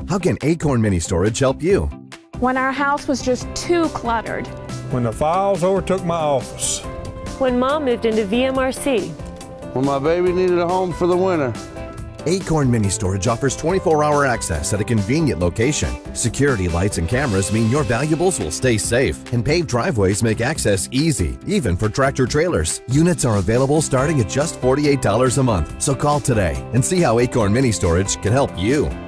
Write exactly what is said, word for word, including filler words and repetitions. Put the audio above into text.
How can Acorn Mini Storage help you? When our house was just too cluttered. When the files overtook my office. When Mom moved into V M R C. When my baby needed a home for the winter. Acorn Mini Storage offers twenty-four hour access at a convenient location. Security lights and cameras mean your valuables will stay safe, and paved driveways make access easy, even for tractor trailers. Units are available starting at just forty-eight dollars a month. So call today and see how Acorn Mini Storage can help you.